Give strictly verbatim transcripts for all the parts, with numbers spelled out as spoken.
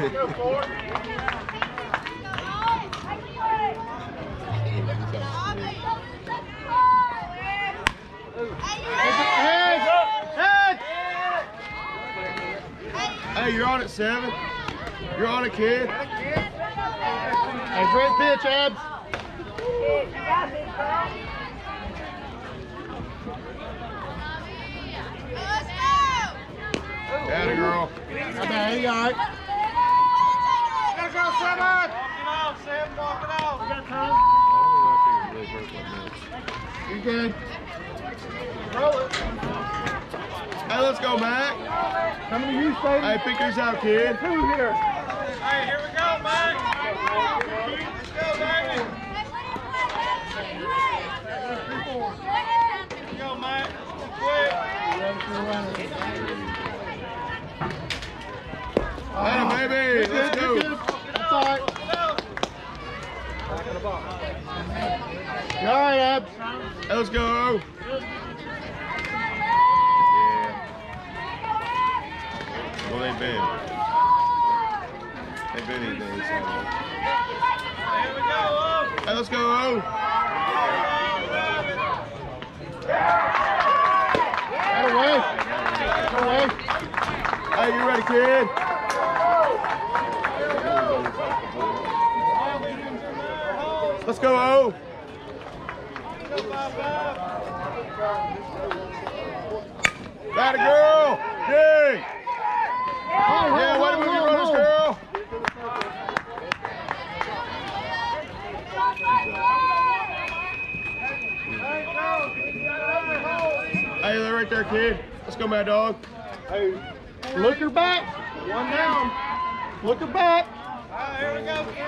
Go for it. Hey, you're on at seven. You're on a kid. Hey, great pitch, Abs. Atta girl. Okay, you all right? Gotta go, seven. Walk it off, Sam. Walk it off. We got time. You good? Roll it. Hey, let's go, Mac. Coming to you, Steve. Hey, pick yours out, kid. Two here. Hey, here we go, Mac. Let's go, baby. Here we go, Mac. Quick. Atta baby. Let's go. That's all right. You all right, Abs? Hey, let's go. Well, they've been. They've been eating things. Here we go, oh. Hey, let's go. Get away. Get away. Hey, you ready, kid? Let's go, O. That a girl. Yay. Yeah, way to move your runners, girl. Hey, they're right there, kid. Let's go, Mad Dog. Hey, look her back. One down. Look her back. All right, here we go. Three,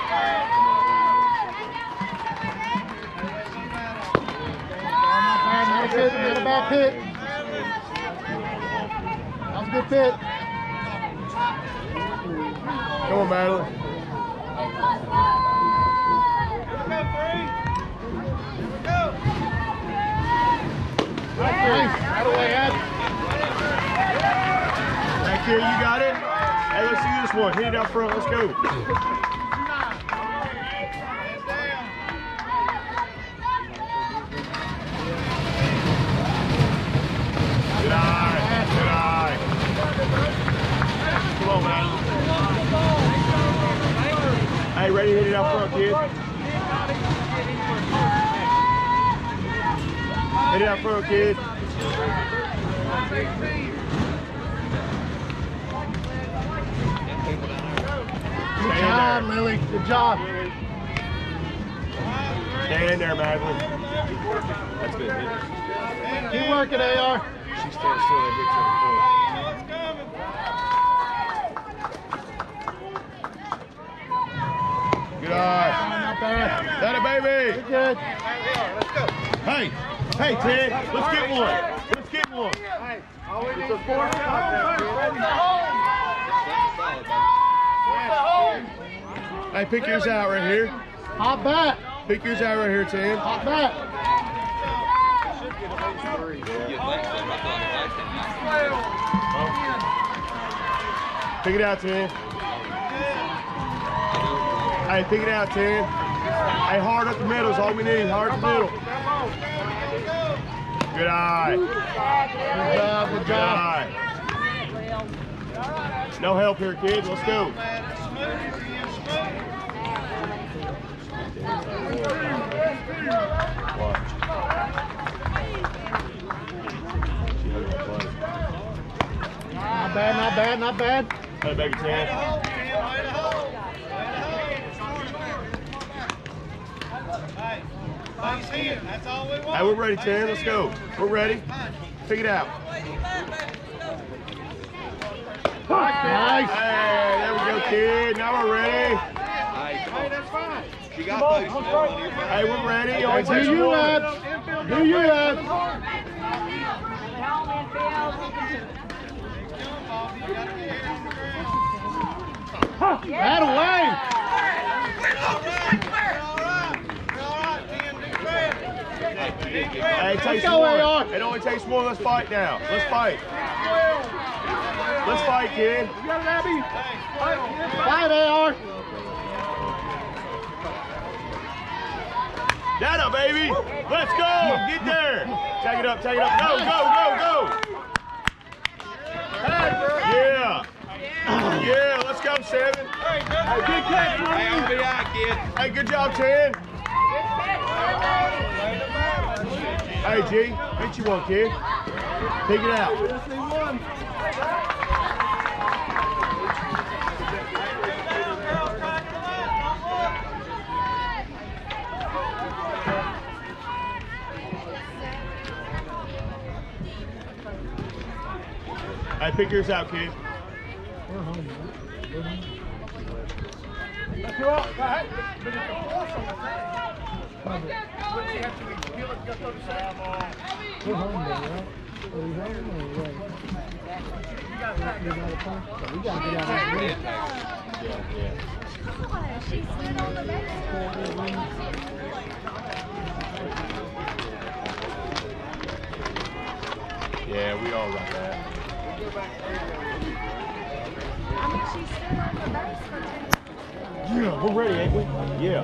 Not a hit, not a bad hit. That was a good hit. Come on, Madeline. Nice. Right away, Ab. Hey, kid, you got it? Hey, let's see this one. Hit it out front. Let's go. Good eye. Good eye. Come on, man. Hey, ready to hit it out front, kid? Hit it out front, kid. Good job, Lily. Good job. Stay in there, Madeline. That's good. Keep working, A R. She stands still and hits her foot. Good eye. Not bad. That a baby. You're good. Hey, hey, Ted. Let's get one. Let's get one. It's a four. Hey, pick yours out right here. Hot bat. Pick yours out right here, Ted. Hot bat. Pick it out, Ted. Hey, pick it out, Ted. Hey, hard up the middle is all we need. Hard up the middle. Good eye. Good job. Good Good job. eye. No help here, kids. Let's go. Watch. Not bad. Not bad. Not bad. Hey, baby, Ted. That's all we want. Hey, we're ready, Ted. Let's go. We're ready. Pick it out. Nice. Hey, there we go, kid. Now we're ready. Hey, that's fine. You got those. Hey, we're ready. Only Do takes you, one. Abs? Do you, Abs? That away. Hey, it takes go, one. A R. It only takes one. Let's fight now. Let's fight. Let's fight, kid. You got it, Abby. Fight, A R. Dada, baby. Let's go. Get there. Tag it up, tag it up. Go, go, go, go. Yeah. Yeah, let's go, Seven. Hey, good. Hey, good catch, Hey, I'll be out, kid. Hey, good job, Ten. Hey, G. Hit you one, kid. Take it out. Hey, pick yours out, kid. Let's go out. Right. We're home there, right? Are we home or what? We gotta get out of here. Yeah, yeah. She's sitting on the bed. Yeah, we all like that. I mean, she's still on the base for ten. Yeah, we're ready, ain't we? Yeah.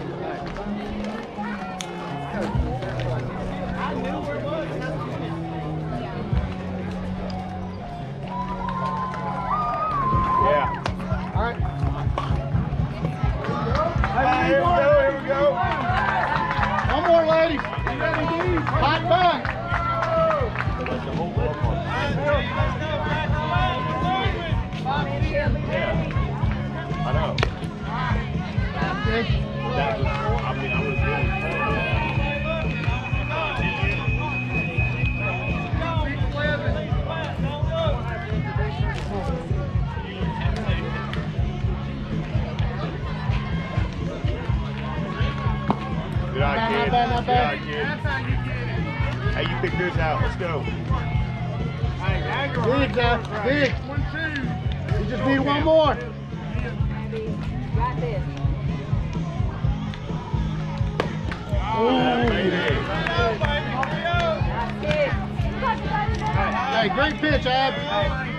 Yeah. All right. Hey, here we go, here we go. One more, ladies. Fight back. I know. Okay. That was, I mean, I was really Good eye, kid. Not bad, not Good bad. eye, kid. Hey, you pick yours out. Let's go. Big, Zach. Big. You just need one more. Got this. Yeah, baby. That's it. Hey, great pitch, Ab.